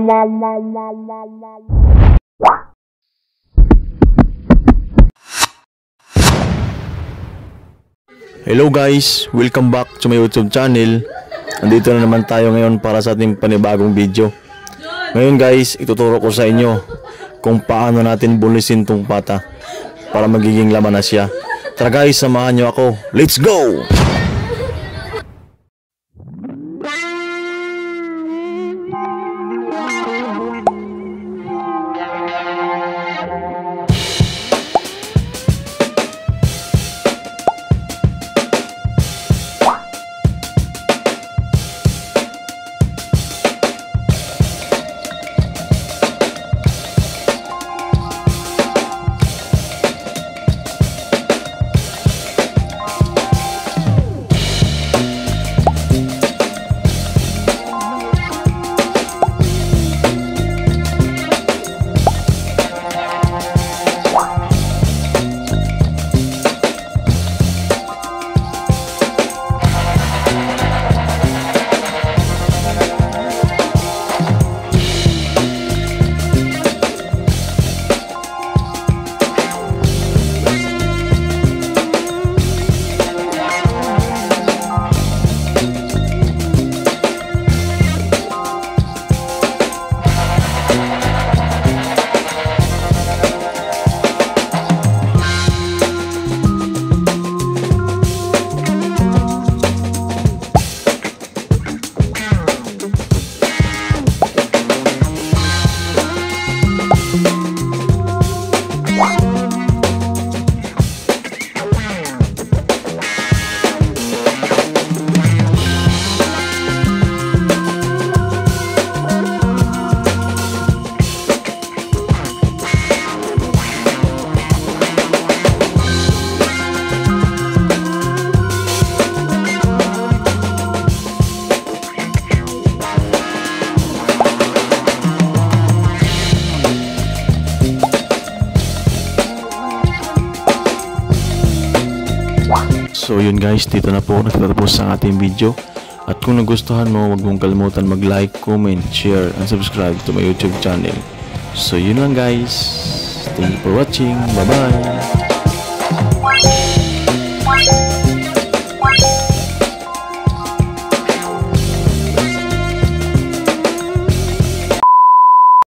Hello guys, welcome back to my YouTube channel. Andito na naman tayo ngayon para sa ating panibagong video. Ngayon guys, ituturo ko sa inyo kung paano natin bunisin tong pata para magiging laman na siya. Tara guys, samahan nyo ako. Let's go! So yun guys, dito na po nagtatapos ang ating video. At kung nagustuhan mo, huwag mong kalimutan mag-like, comment, share, and subscribe to my YouTube channel. So yun lang guys. Thank you for watching. Bye bye.